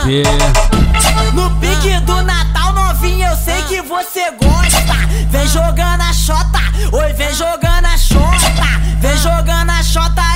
ver. No pique do Natal, novinha, eu sei que você gosta. Vem jogando a xota, oi, vem jogando a xota. Vem jogando a xota